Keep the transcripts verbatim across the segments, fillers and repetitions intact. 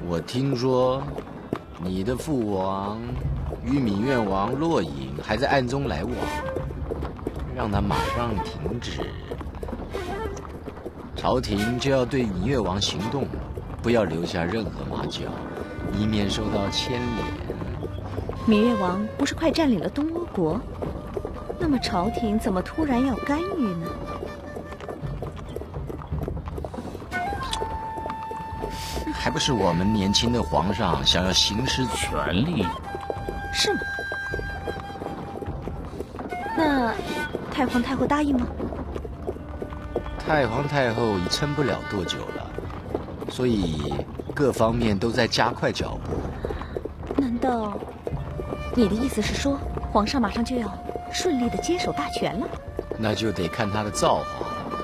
我听说你的父王与芈月王洛影还在暗中来往，让他马上停止。朝廷就要对芈月王行动，不要留下任何马脚，以免受到牵连。 芈月王不是快占领了东阿国？那么朝廷怎么突然要干预呢？ 还不是我们年轻的皇上想要行使权力？ 是吗？那太皇太后答应吗？ 太皇太后已撑不了多久了，所以各方面都在加快脚步。 难道你的意思是说，皇上马上就要顺利的接手大权了？ 那就得看他的造化了。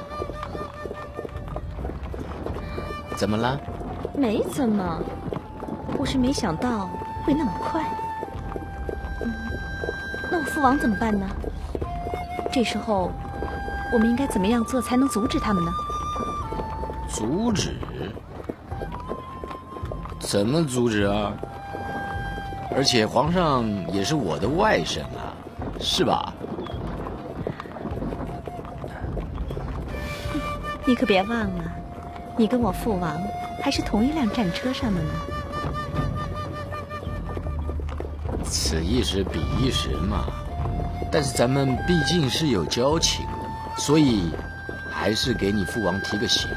怎么了？ 没怎么，我是没想到会那么快。嗯，那我父王怎么办呢？这时候我们应该怎么样做才能阻止他们呢？ 阻止？怎么阻止啊？而且皇上也是我的外甥啊，是吧？ 你可别忘了，你跟我父王还是同一辆战车上的呢。 此一时彼一时嘛，但是咱们毕竟是有交情的嘛，所以还是给你父王提个醒。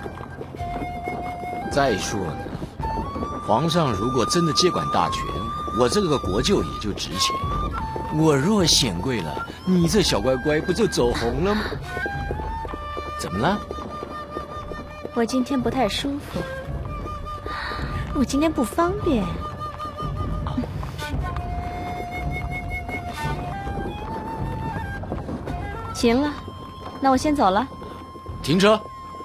再说呢，皇上如果真的接管大权，我这个国舅也就值钱。我若显贵了，你这小乖乖不就走红了吗？怎么了？ 我今天不太舒服，我今天不方便。行了，那我先走了。 停车！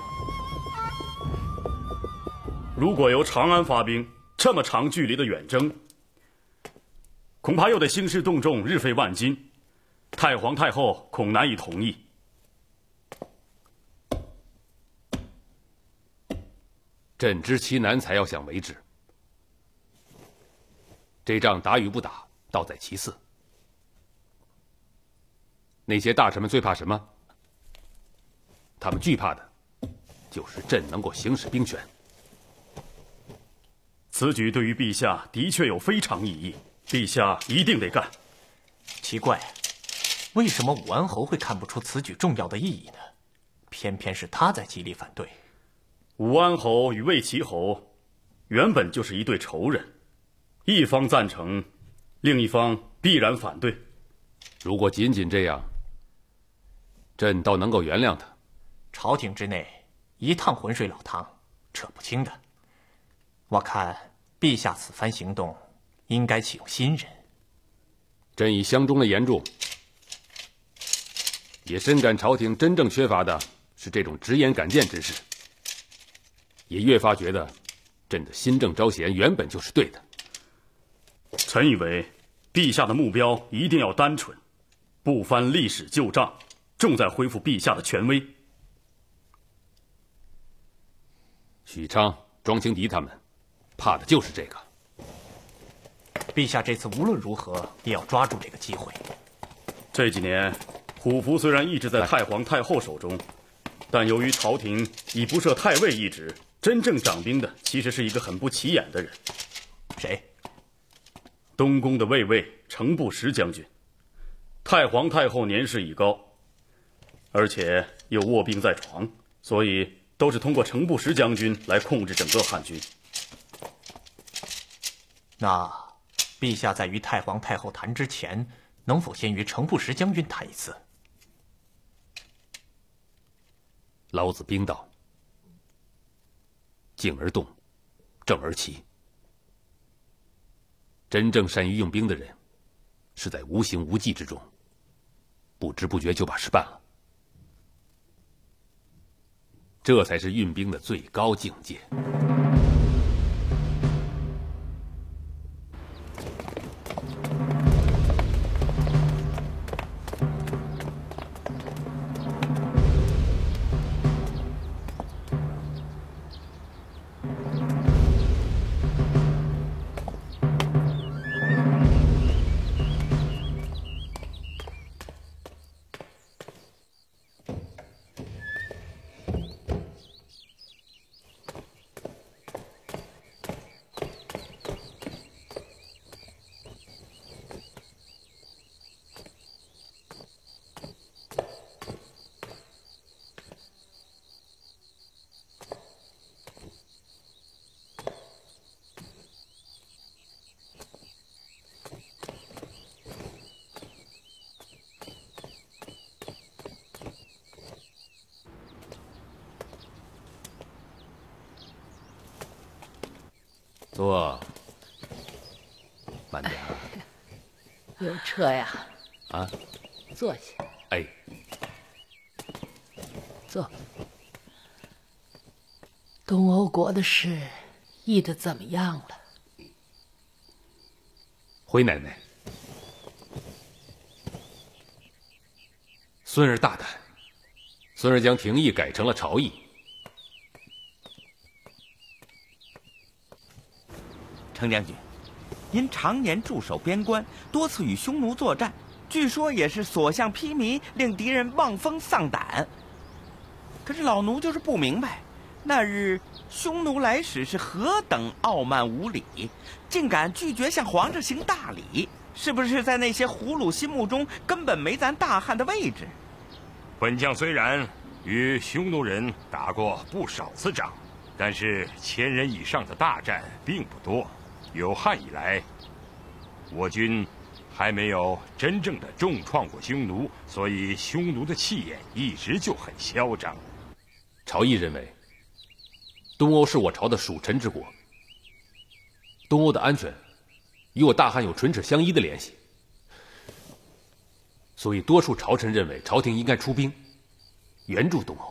如果由长安发兵，这么长距离的远征，恐怕又得兴师动众，日费万金，太皇太后恐难以同意。 朕知其难，才要想为之。这仗打与不打，倒在其次。那些大臣们最怕什么？他们惧怕的，就是朕能够行使兵权。 此举对于陛下的确有非常意义，陛下一定得干。 奇怪，为什么武安侯会看不出此举重要的意义呢？偏偏是他在极力反对。 武安侯与魏齐侯原本就是一对仇人，一方赞成，另一方必然反对。 如果仅仅这样，朕倒能够原谅他。 朝廷之内一趟浑水老汤，扯不清的。我看陛下此番行动，应该启用新人。 朕已相中了严仲，也深感朝廷真正缺乏的是这种直言敢谏之士。也越发觉得，朕的新政招贤原本就是对的。 臣以为，陛下的目标一定要单纯，不翻历史旧账，重在恢复陛下的权威。 许昌、庄青迪他们，怕的就是这个。 陛下这次无论如何也要抓住这个机会。 这几年，虎符虽然一直在太皇太后手中，但由于朝廷已不设太尉一职，真正掌兵的其实是一个很不起眼的人。 谁？ 东宫的卫尉程不识将军。太皇太后年事已高，而且又卧病在床，所以都是通过程不识将军来控制整个汉军。 那陛下在与太皇太后谈之前，能否先与程不识将军谈一次？ 老子兵道：静而动，正而齐。真正善于用兵的人，是在无形无迹之中，不知不觉就把事办了。这才是运兵的最高境界。 坐，慢点啊。 有车呀？ 啊， 坐下。 哎， 坐。东欧国的事议得怎么样了？ 回奶奶，孙儿大胆，孙儿将廷议改成了朝议。 程将军，您常年驻守边关，多次与匈奴作战，据说也是所向披靡，令敌人望风丧胆。可是老奴就是不明白，那日匈奴来使是何等傲慢无礼，竟敢拒绝向皇上行大礼，是不是在那些胡虏心目中根本没咱大汉的位置？ 本将虽然与匈奴人打过不少次仗，但是千人以上的大战并不多。有汉以来，我军还没有真正的重创过匈奴，所以匈奴的气焰一直就很嚣张。 朝议认为，东欧是我朝的属臣之国，东欧的安全与我大汉有唇齿相依的联系，所以多数朝臣认为朝廷应该出兵援助东欧。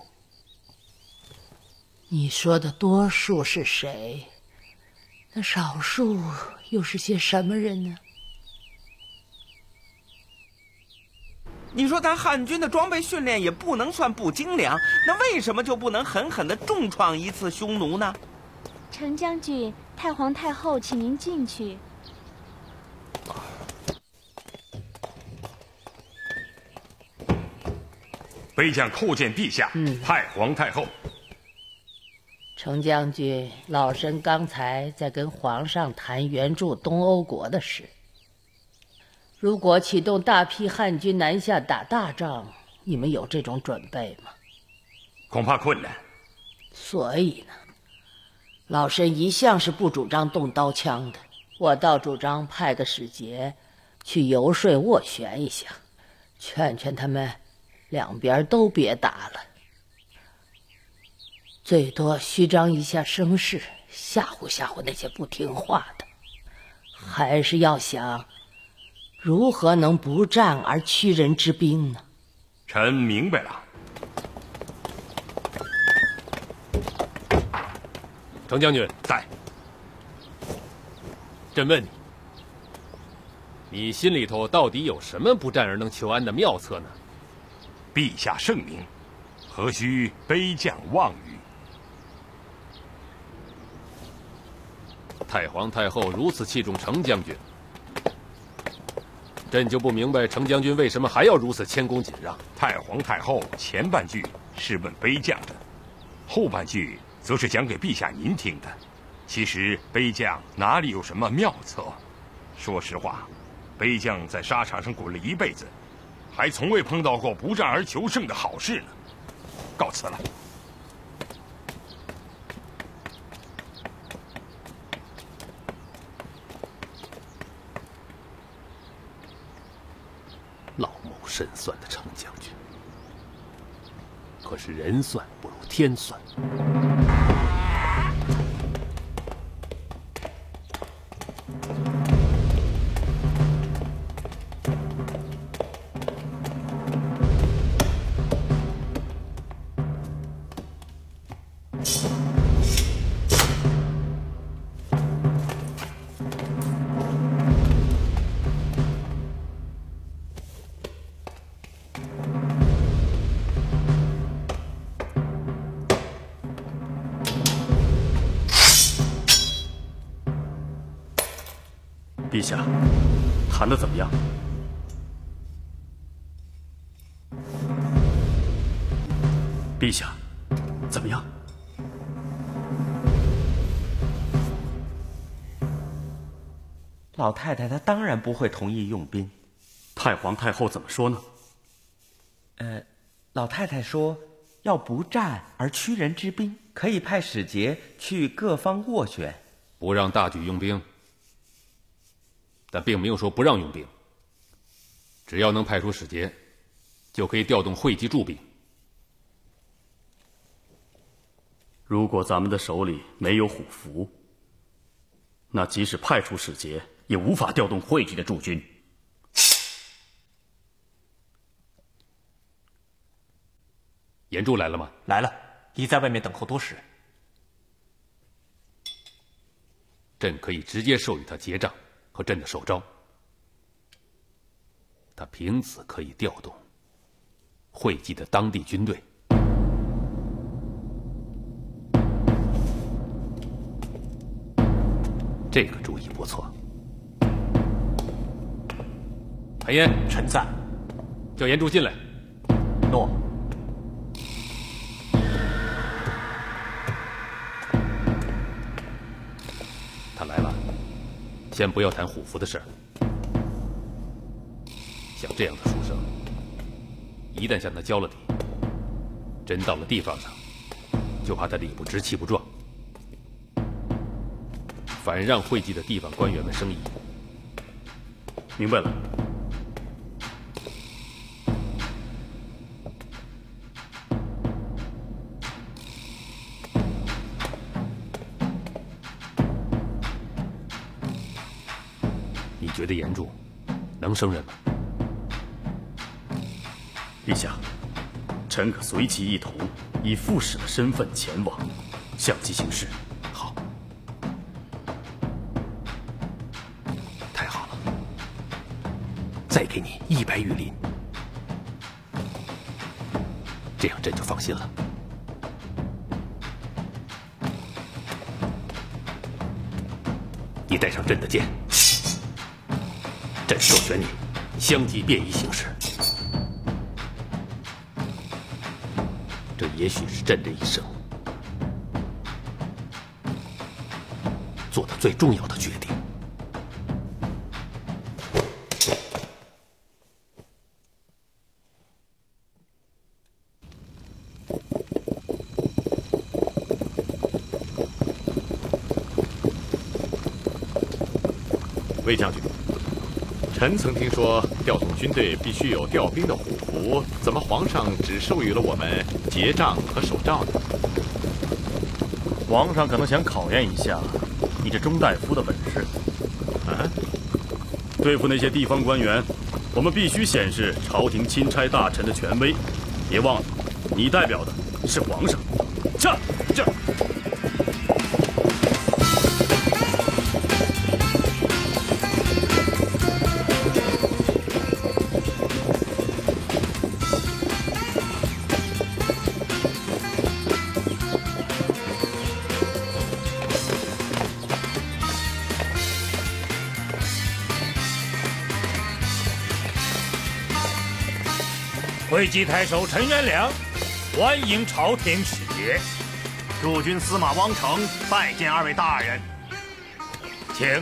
你说的多数是谁？那少数又是些什么人呢？ 你说咱汉军的装备训练也不能算不精良，那为什么就不能狠狠地重创一次匈奴呢？ 程将军，太皇太后请您进去。 卑将叩见陛下、嗯、太皇太后。 程将军，老身刚才在跟皇上谈援助东欧国的事。如果启动大批汉军南下打大仗，你们有这种准备吗？ 恐怕困难。 所以呢，老身一向是不主张动刀枪的，我倒主张派个使节去游说斡旋一下，劝劝他们两边都别打了，最多虚张一下声势，吓唬吓唬那些不听话的。还是要想如何能不战而屈人之兵呢？ 臣明白了。 程将军在。 朕问你，你心里头到底有什么不战而能求安的妙策呢？ 陛下圣明，何须卑将妄语？ 太皇太后如此器重程将军，朕就不明白程将军为什么还要如此谦恭谨让。 太皇太后前半句是问卑将的，后半句则是讲给陛下您听的。其实卑将哪里有什么妙策？说实话，卑将在沙场上滚了一辈子，还从未碰到过不战而求胜的好事呢。告辞了。 老谋深算的程将军，可是人算不如天算。 陛下，谈得怎么样？陛下，怎么样？ 老太太她当然不会同意用兵。 太皇太后怎么说呢？ 呃，老太太说要不战而屈人之兵，可以派使节去各方斡旋， 不让大举用兵。但并没有说不让用兵，只要能派出使节，就可以调动会稽驻兵。 如果咱们的手里没有虎符， 那即使派出使节，也无法调动会稽的驻军。 严柱来了吗？ 来了，已在外面等候多时。 朕可以直接授予他结账和朕的首诏，他凭此可以调动会稽的当地军队。这个主意不错。韩嫣， 臣在。 叫严柱进来。 诺。 他来了，先不要谈虎符的事儿。像这样的书生，一旦向他交了底，真到了地方上，就怕他理不直气不壮，反让会稽的地方官员们生疑。 明白了。 你觉得严柱能胜任吗？ 陛下，臣可随其一同，以副使的身份前往，相机行事。 好，太好了，再给你一百羽林，这样朕就放心了。你带上朕的剑，朕授权你相继便衣行事。这也许是朕这一生做的最重要的决定。 魏将军，臣曾听说调动军队必须有调兵的虎符，怎么皇上只授予了我们结账和手诏呢？ 皇上可能想考验一下你这中大夫的本事。 啊？ 对付那些地方官员，我们必须显示朝廷钦差大臣的权威。别忘了，你代表的是皇上。驾！驾！ 会稽太守陈元良，欢迎朝廷使节。 驻军司马汪成拜见二位大人， 请。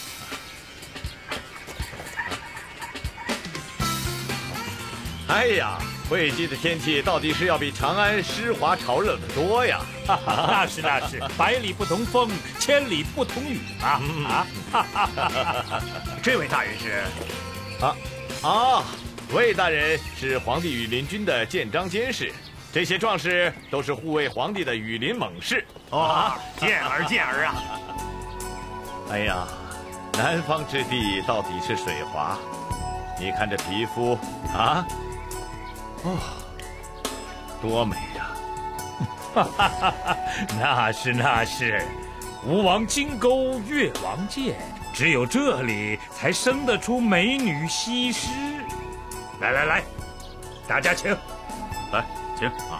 哎呀，会稽的天气到底是要比长安湿滑潮热的多呀！ 那是那是，百里不同风，千里不同雨啊！ 嗯、 啊， 这位大人是？ 啊啊！魏大人是皇帝羽林军的建章监事，这些壮士都是护卫皇帝的羽林猛士。 哦，见儿见儿啊！ 哎呀，南方之地到底是水滑，你看这皮肤啊，哦，多美呀！ 哈哈哈哈，那是那是，吴王金钩越王剑，只有这里才生得出美女西施。来来来，大家请， 来请啊！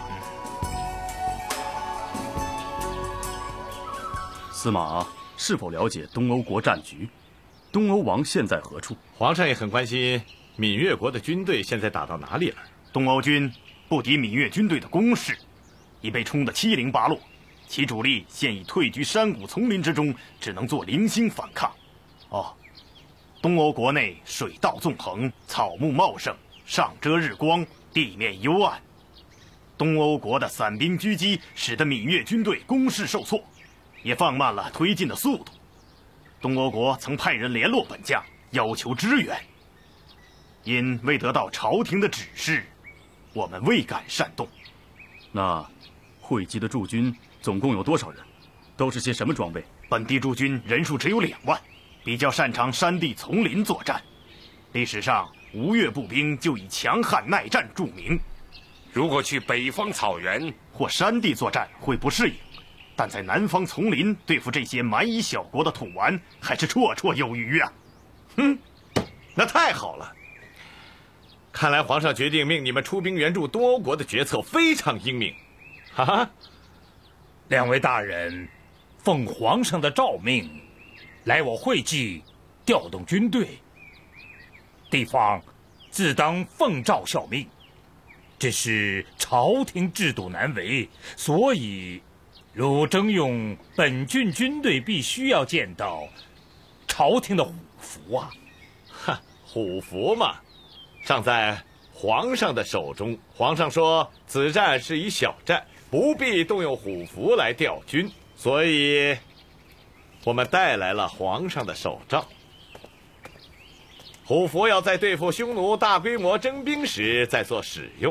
司马是否了解东欧国战局？东欧王现在何处？ 皇上也很关心闽越国的军队现在打到哪里了。 东欧军不敌闽越军队的攻势，已被冲得七零八落，其主力现已退居山谷丛林之中，只能做零星反抗。哦，东欧国内水稻纵横，草木茂盛，上遮日光，地面幽暗。东欧国的散兵狙击使得闽越军队攻势受挫，也放慢了推进的速度。东欧国曾派人联络本将，要求支援，因未得到朝廷的指示，我们未敢擅动。 那会稽的驻军总共有多少人？ 都是些什么装备？ 本地驻军人数只有两万，比较擅长山地丛林作战。历史上，吴越步兵就以强悍耐战著名。 如果去北方草原或山地作战会不适应，但在南方丛林对付这些蛮夷小国的土顽，还是绰绰有余啊！ 哼，那太好了。看来皇上决定命你们出兵援助东欧国的决策非常英明。哈哈， 两位大人，奉皇上的诏命，来我会稽调动军队。地方自当奉诏效命，只是朝廷制度难违，所以如征用本郡军队，必须要见到朝廷的虎符啊！ 哈，虎符嘛，尚在皇上的手中。皇上说此战是一小战，不必动用虎符来调军，所以我们带来了皇上的手诏。虎符要在对付匈奴大规模征兵时再做使用。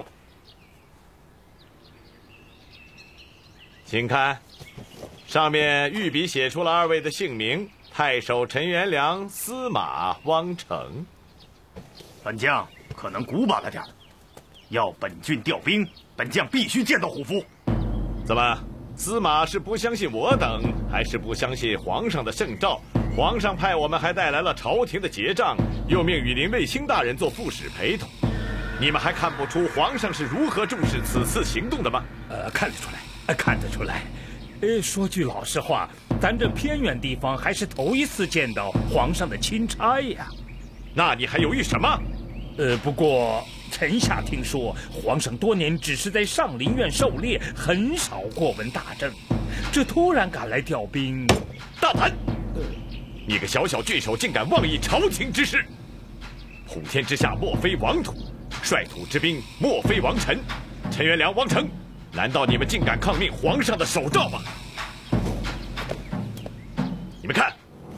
请看，上面御笔写出了二位的姓名：太守陈元良、司马汪成。 本将可能古板了点，要本郡调兵，本将必须见到虎符。 怎么，司马是不相信我等，还是不相信皇上的圣诏？皇上派我们还带来了朝廷的节杖，又命羽林卫青大人做副使陪同。你们还看不出皇上是如何重视此次行动的吗？ 呃，看得出来，呃，看得出来。呃，说句老实话，咱这偏远地方还是头一次见到皇上的钦差呀。 那你还犹豫什么？ 呃，不过臣下听说，皇上多年只是在上林苑狩猎，很少过问大政，这突然赶来调兵， 大胆！你个小小郡守，竟敢妄议朝廷之事！普天之下，莫非王土；率土之滨，莫非王臣。陈元良、汪成，难道你们竟敢抗命皇上的手诏吗？你们看，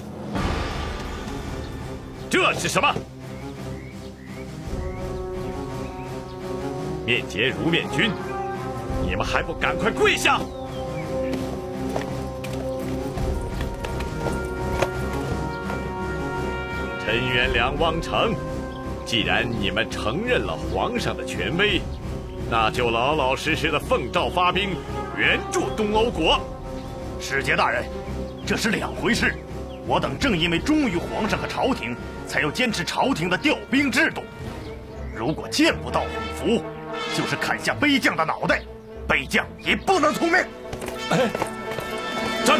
这是什么？面结如面君，你们还不赶快跪下！陈元良、汪成，既然你们承认了皇上的权威，那就老老实实的奉诏发兵，援助东欧国。 使节大人，这是两回事。我等正因为忠于皇上和朝廷，才要坚持朝廷的调兵制度。如果见不到虎符，就是砍下卑将的脑袋，卑将也不能从命。 哎，站住！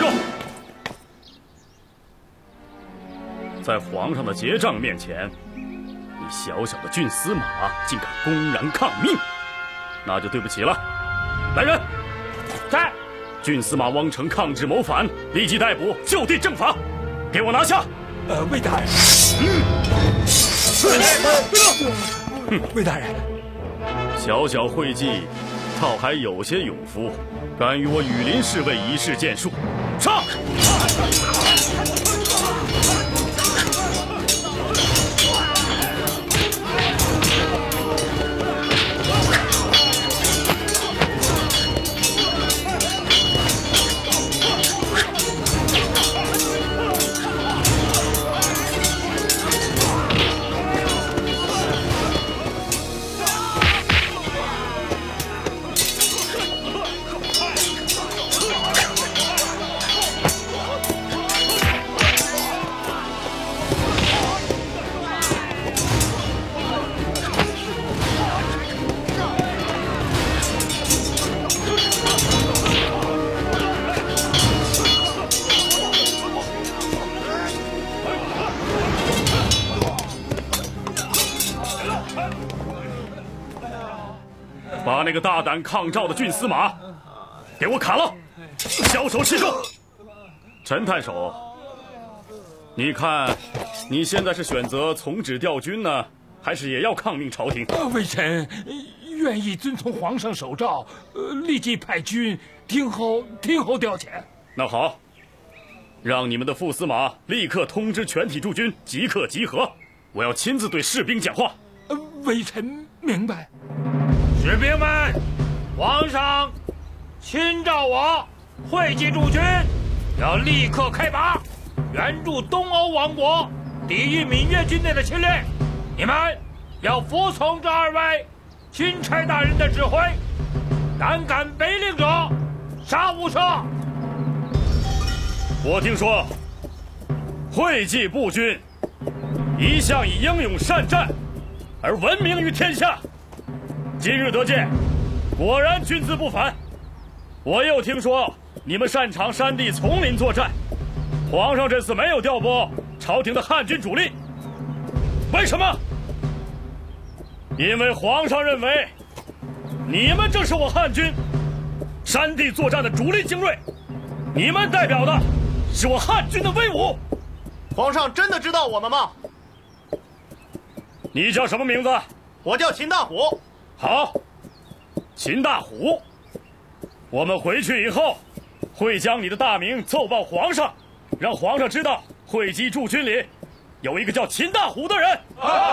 在皇上的节杖面前，你小小的郡司马竟敢公然抗命，那就对不起了。来人，在郡司马汪成抗旨谋反，立即逮捕，就地正法，给我拿下。 呃，魏大人。嗯，魏大人。 小小会稽，倒还有些勇夫，敢与我羽林侍卫一试剑术。上！把那个大胆抗诏的郡司马给我砍了，枭首示众。陈太守，你看，你现在是选择从旨调军呢，还是也要抗命朝廷？ 微臣愿意遵从皇上手诏，呃，立即派军听候听候调遣。 那好，让你们的副司马立刻通知全体驻军，即刻集合，我要亲自对士兵讲话。 呃，微臣明白。 士兵们，皇上亲召我会稽驻军， 要立刻开拔，援助东欧王国，抵御闽越军队的侵略。你们要服从这二位钦差大人的指挥，胆敢违令者，杀无赦。 我听说，会稽步军一向以英勇善战而闻名于天下。今日得见，果然军姿不凡。我又听说你们擅长山地丛林作战，皇上这次没有调拨朝廷的汉军主力，为什么？因为皇上认为你们正是我汉军山地作战的主力精锐，你们代表的是我汉军的威武。 皇上真的知道我们吗？ 你叫什么名字？ 我叫秦大虎。 好，秦大虎，我们回去以后会将你的大名奏报皇上，让皇上知道会稽驻军里有一个叫秦大虎的人。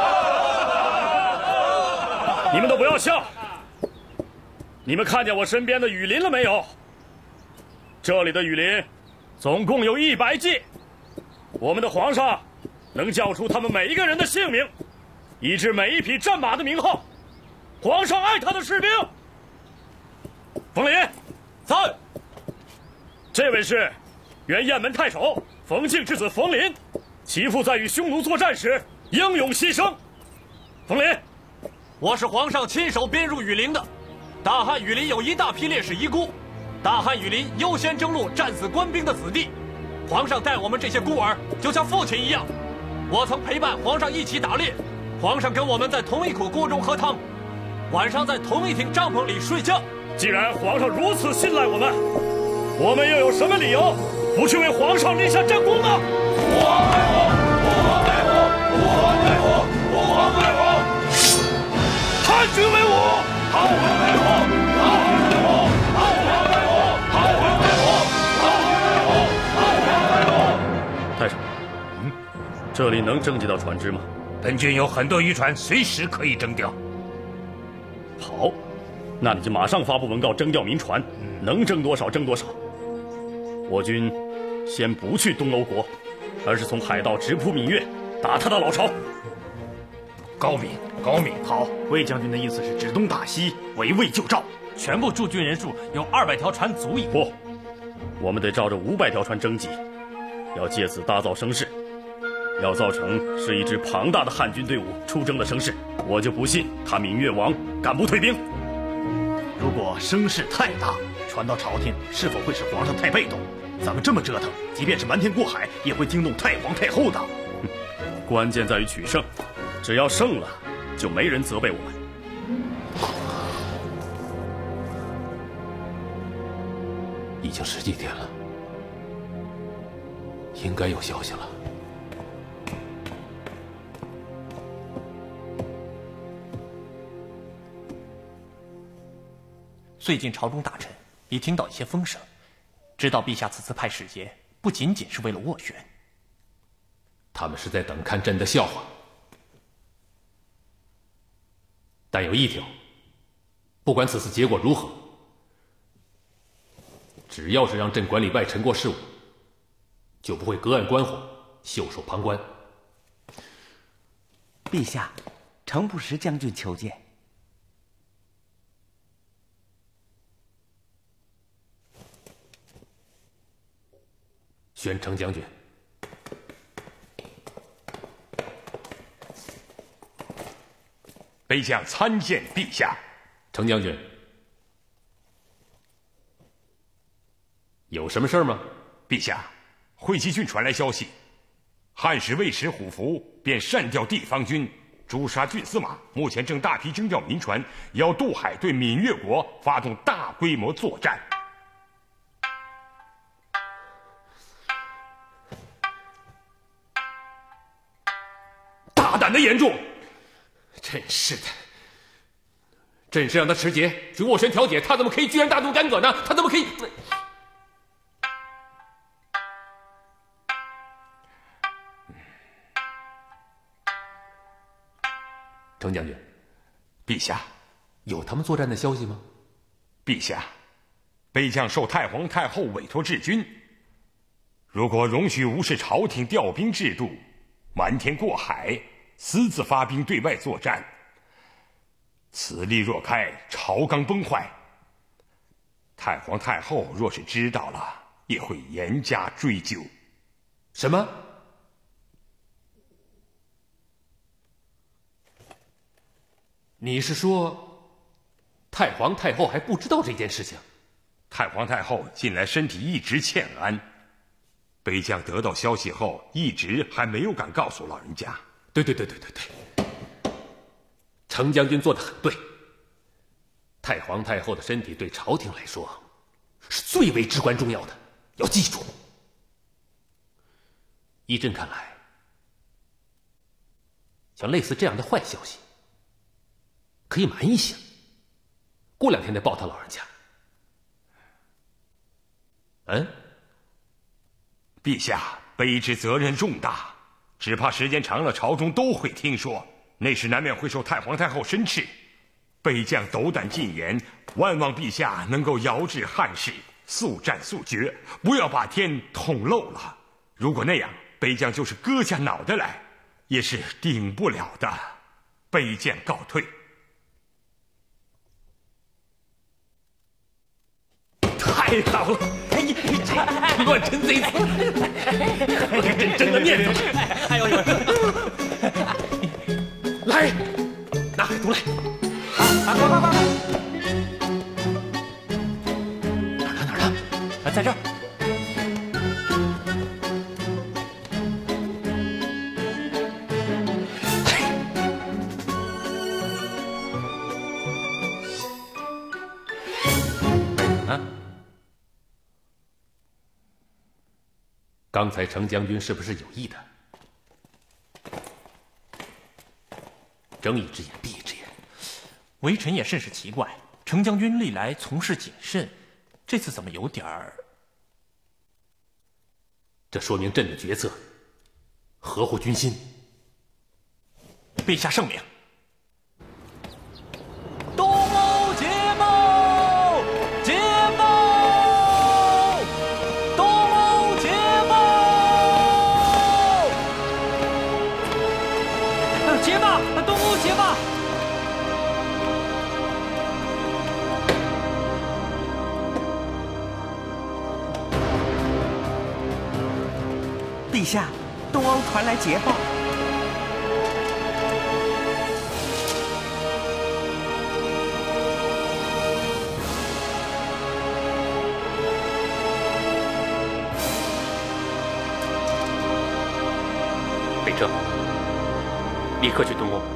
你们都不要笑。你们看见我身边的羽林了没有？这里的羽林总共有一百骑，我们的皇上能叫出他们每一个人的姓名，以至每一匹战马的名号。皇上爱他的士兵。冯林， 在。 这位是原雁门太守冯敬之子冯林，其父在与匈奴作战时英勇牺牲。冯林， 我是皇上亲手编入羽林的。大汉羽林有一大批烈士遗孤，大汉羽林优先征录战死官兵的子弟。皇上待我们这些孤儿就像父亲一样。我曾陪伴皇上一起打猎，皇上跟我们在同一口锅中喝汤，晚上在同一挺帐篷里睡觉。 既然皇上如此信赖我们，我们又有什么理由不去为皇上立下战功呢？吾皇爱国，吾皇爱国，吾皇爱国，吾皇爱国！汉军为伍，汉皇爱国，汉皇爱国，汉皇爱国，汉皇爱国，汉皇爱国，汉皇爱国！太守，嗯，这里能征集到船只吗？ 本军有很多渔船，随时可以征调。 好，那你就马上发布文告征调民船，能征多少征多少。我军先不去东欧国，而是从海盗直扑闽越，打他的老巢。 高明，高明。好，魏将军的意思是指东打西，围魏救赵。 全部驻军人数有二百条船足矣。 不，我们得照着五百条船征集，要借此大造声势，要造成是一支庞大的汉军队伍出征的声势。我就不信他闽越王敢不退兵。 如果声势太大，传到朝廷，是否会使皇上太被动？咱们这么折腾，即便是瞒天过海，也会惊动太皇太后的。 关键在于取胜，只要胜了，就没人责备我们。 已经十几天了，应该有消息了。 最近朝中大臣已听到一些风声，知道陛下此次派使节不仅仅是为了斡旋， 他们是在等看朕的笑话。但有一条，不管此次结果如何，只要是让朕管理外臣国事务，就不会隔岸观火，袖手旁观。 陛下，程不识将军求见。 宣程将军， 卑将参见陛下。 程将军，有什么事吗？ 陛下，会稽郡传来消息，汉使尉迟虎符便擅调地方军，诛杀郡司马，目前正大批征调民船，要渡海对闽越国发动大规模作战。 大胆的言重，真是的！朕是让他持节去斡旋调解，他怎么可以居然大动干戈呢？他怎么可以？程将军， 陛下， 有他们作战的消息吗？ 陛下，卑将受太皇太后委托治军， 如果容许无视朝廷调兵制度，瞒天过海，私自发兵对外作战，此例若开，朝纲崩坏。太皇太后若是知道了，也会严加追究。 什么？你是说，太皇太后还不知道这件事情？ 太皇太后近来身体一直欠安，北将得到消息后，一直还没有敢告诉老人家。 对对对对对对，程将军做得很对。太皇太后的身体对朝廷来说是最为至关重要的，要记住。依朕看来，像类似这样的坏消息，可以瞒一下，过两天再报他老人家。嗯， 陛下卑职责任重大，只怕时间长了，朝中都会听说，那时难免会受太皇太后申斥。卑将斗胆进言，万望陛下能够遥制汉室，速战速决，不要把天捅漏了。如果那样，卑将就是割下脑袋来，也是顶不了的。卑将告退。 太好了！哎呀，这乱臣贼子，真正的念头。 哎呦呦！ 来，拿海毒来。 啊，快快快！ 哪儿呢？哪儿呢？ 啊，在这儿。 啊！刚才程将军是不是有意的？睁一只眼闭一只眼。 微臣也甚是奇怪，程将军历来从事谨慎，这次怎么有点儿？ 这说明朕的决策合乎军心。 陛下圣明。东欧捷报！捷报！东欧捷报！捷报！东欧捷报！ 陛下，东欧传来捷报。 北征，立刻去东欧。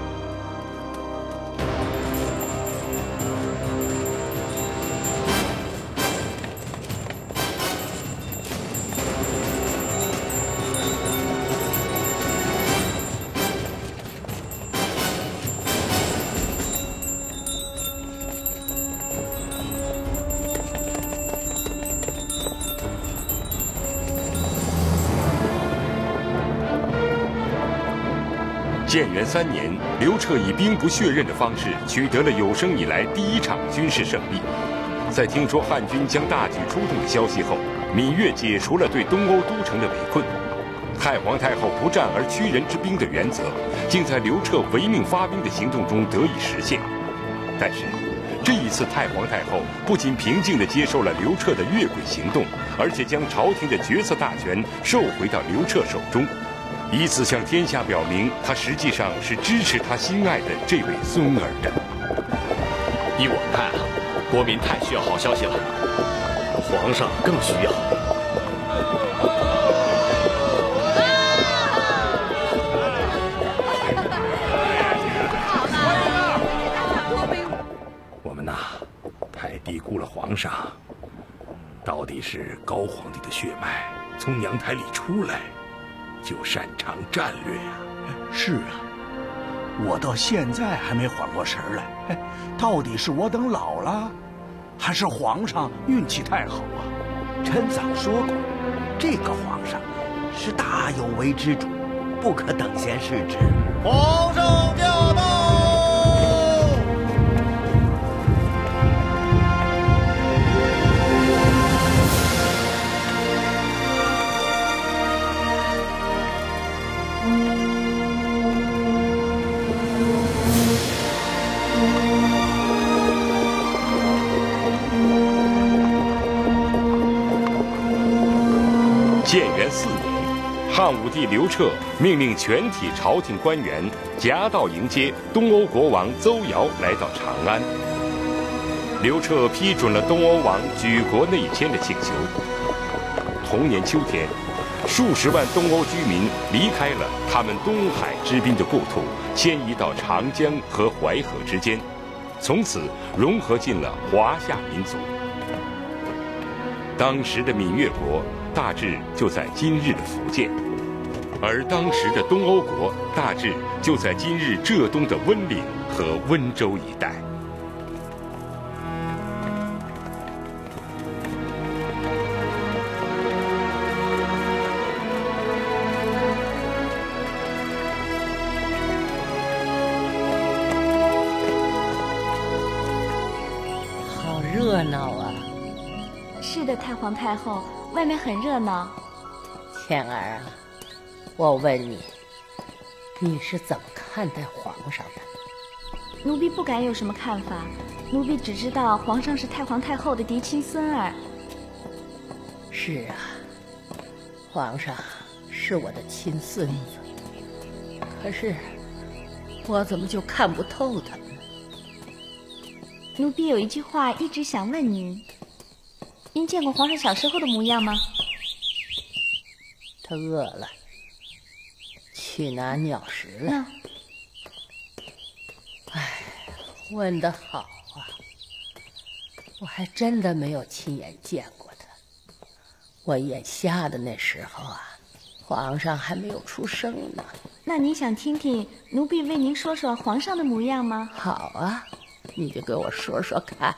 建元三年，刘彻以兵不血刃的方式取得了有生以来第一场军事胜利。在听说汉军将大举出动的消息后，芈月解除了对东欧都城的围困。太皇太后不战而屈人之兵的原则，竟在刘彻违命发兵的行动中得以实现。但是，这一次太皇太后不仅平静地接受了刘彻的越轨行动，而且将朝廷的决策大权收回到刘彻手中。以此向天下表明，他实际上是支持他心爱的这位孙儿的。 依我看啊，国民太需要好消息了，皇上更需要。 我们呐，太低估了皇上。到底是高皇帝的血脉从娘胎里出来，就擅长战略呀、 啊。是啊，我到现在还没缓过神来。到底是我等老了，还是皇上运气太好啊？臣早说过，这个皇上是大有为之主，不可等闲视之。 皇上驾到！ 建元四年，汉武帝刘彻命令全体朝廷官员夹道迎接东欧国王邹尧来到长安。刘彻批准了东欧王举国内迁的请求。同年秋天，数十万东欧居民离开了他们东海之滨的故土，迁移到长江和淮河之间，从此融合进了华夏民族。当时的闽越国大致就在今日的福建，而当时的东欧国大致就在今日浙东的温岭和温州一带。 好热闹啊！ 是的，太皇太后，外面很热闹。 倩儿啊，我问你，你是怎么看待皇上的？ 奴婢不敢有什么看法，奴婢只知道皇上是太皇太后的嫡亲孙儿。 是啊，皇上是我的亲孙子，可是我怎么就看不透他呢？ 奴婢有一句话一直想问您，您见过皇上小时候的模样吗？ 他饿了，去拿鸟食了。 嗯哎，问得好啊！我还真的没有亲眼见过他。我眼瞎的那时候啊，皇上还没有出生呢。 那您想听听奴婢为您说说皇上的模样吗？ 好啊，你就给我说说看。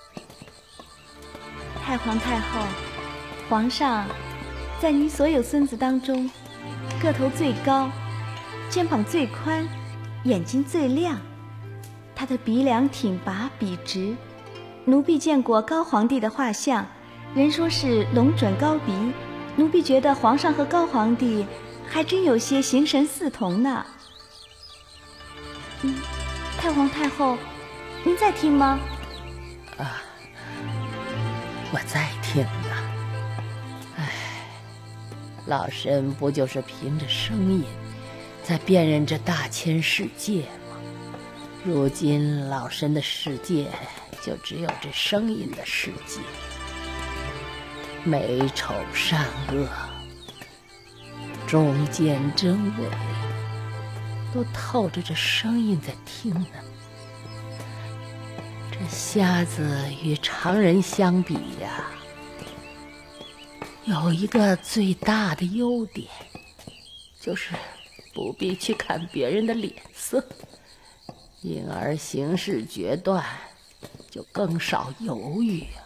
太皇太后，皇上在您所有孙子当中，个头最高，肩膀最宽，眼睛最亮。他的鼻梁挺拔笔直，奴婢见过高皇帝的画像，人说是龙准高鼻，奴婢觉得皇上和高皇帝还真有些形神似同呢。嗯，太皇太后，您在听吗？ 啊，我在听呢。唉，老身不就是凭着声音，在辨认这大千世界吗？如今老身的世界就只有这声音的世界，美丑善恶，忠奸真伪，都透着这声音在听呢。这瞎子与常人相比呀，有一个最大的优点，就是不必去看别人的脸色，因而行事决断就更少犹豫啊。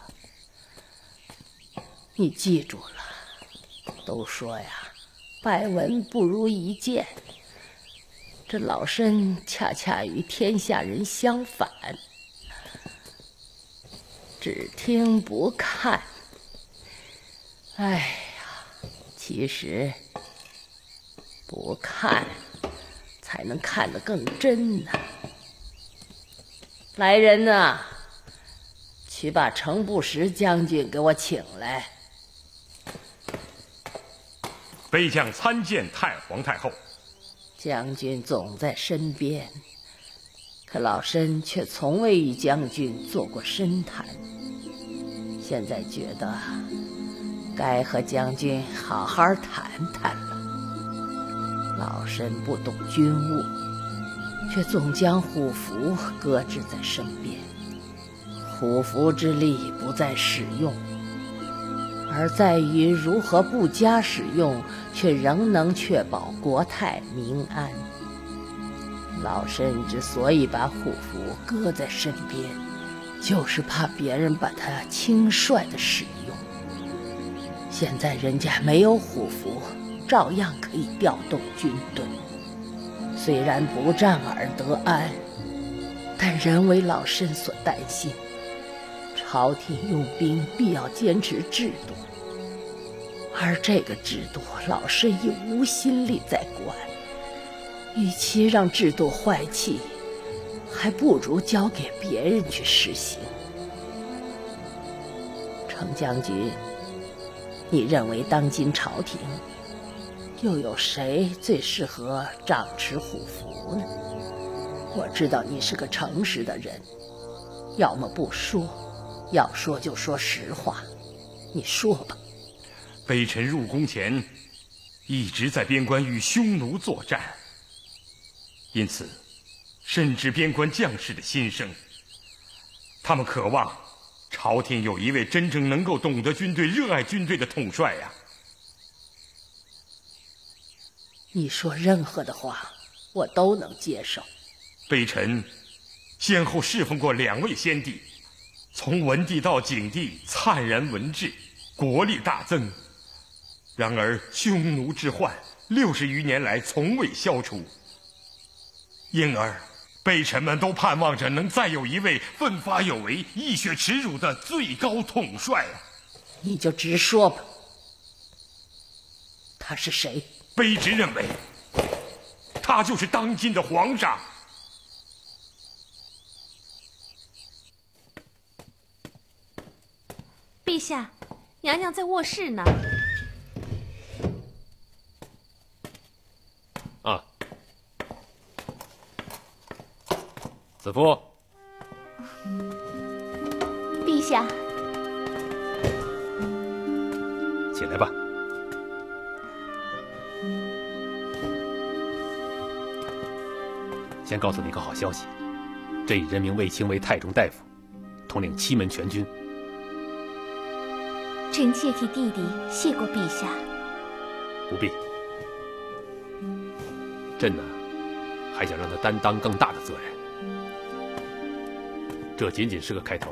你记住了，都说呀，百闻不如一见。这老身恰恰与天下人相反，只听不看。哎呀，其实不看才能看得更真呢。来人呐，去把程不识将军给我请来。 卑将参见太皇太后。 将军总在身边，可老身却从未与将军做过深谈。现在觉得该和将军好好谈谈了。老身不懂军务，却总将虎符搁置在身边。虎符之力不再使用，而在于如何不加使用，却仍能确保国泰民安。老身之所以把虎符搁在身边，就是怕别人把它轻率地使用。现在人家没有虎符，照样可以调动军队，虽然不战而得安，但仍为老身所担心。朝廷用兵必要坚持制度，而这个制度老身已无心力在管，与其让制度坏气，还不如交给别人去实行。程将军， 你认为当今朝廷又有谁最适合掌持虎符呢？我知道你是个诚实的人，要么不说，要说就说实话。你说吧。 微臣入宫前一直在边关与匈奴作战，因此深知边关将士的心声。他们渴望朝廷有一位真正能够懂得军队、热爱军队的统帅呀。 你说任何的话，我都能接受。 微臣先后侍奉过两位先帝，从文帝到景帝，灿然文治，国力大增。然而匈奴之患六十余年来从未消除，因而微臣们都盼望着能再有一位奋发有为、义血耻辱的最高统帅啊！ 你就直说吧，他是谁？ 卑职认为，他就是当今的皇上。 陛下，娘娘在卧室呢。 啊，子夫。 陛下， 起来吧。先告诉你一个好消息，朕已任命卫青为太中大夫，统领七门全军。 臣妾替弟弟谢过陛下。 不必。朕呢，还想让他担当更大的责任。这仅仅是个开头。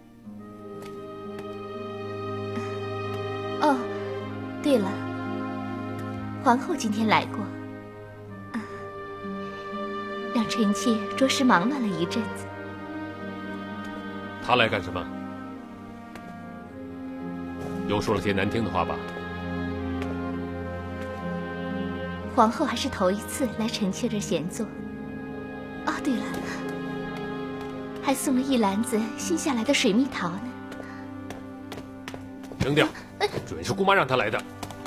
哦，对了，皇后今天来过，啊，让臣妾着实忙乱了一阵子。 她来干什么？又说了些难听的话吧？ 皇后还是头一次来臣妾这闲坐。哦，对了，还送了一篮子新下来的水蜜桃呢。 扔掉，准是姑妈让她来的。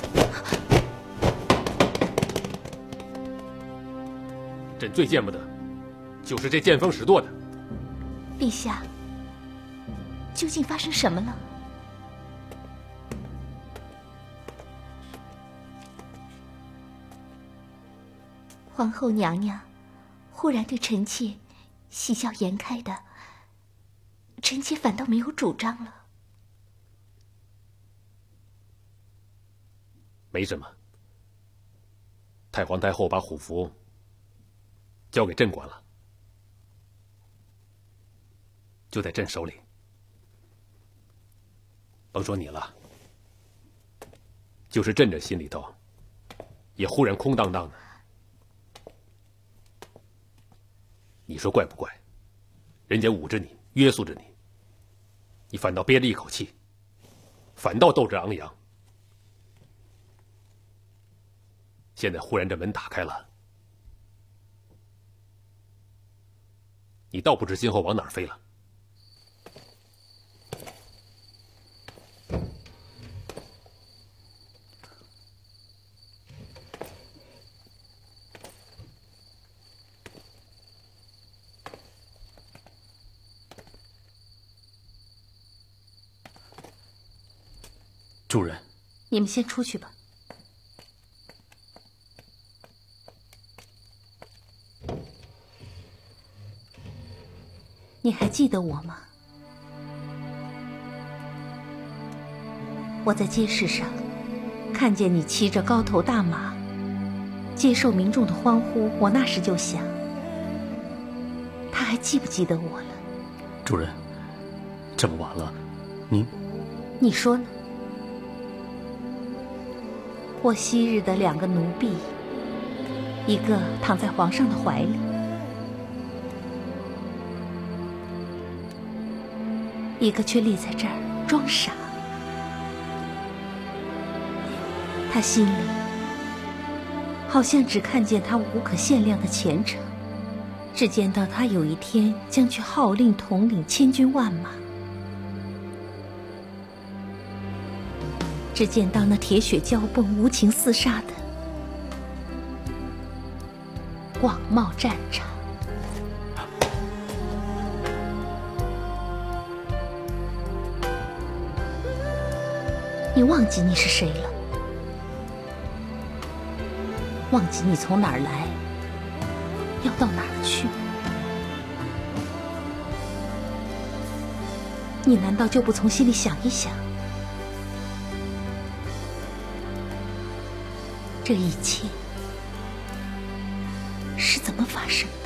朕最见不得，就是这见风使舵的。 陛下，究竟发生什么了？皇后娘娘忽然对臣妾喜笑颜开的，臣妾反倒没有主张了。 没什么，太皇太后把虎符交给朕管了，就在朕手里。甭说你了，就是朕这心里头也忽然空荡荡的。你说怪不怪？人家捂着你，约束着你，你反倒憋了一口气，反倒斗志昂扬。现在忽然这门打开了，你倒不知今后往哪儿飞了。 主人， 你们先出去吧。你还记得我吗？我在街市上看见你骑着高头大马，接受民众的欢呼，我那时就想，他还记不记得我了？ 主人，这么晚了，您…… 你说呢？我昔日的两个奴婢，一个躺在皇上的怀里，一个却立在这儿装傻。他心里好像只看见他无可限量的前程，只见到他有一天将去号令统领千军万马。 只见到那铁血交崩、无情厮杀的广袤战场。你忘记你是谁了？忘记你从哪儿来，要到哪儿去？你难道就不从心里想一想，这一切是怎么发生的？